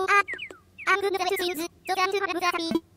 あ、アングルザベツインズ、ジョジャンズのレブザータビー。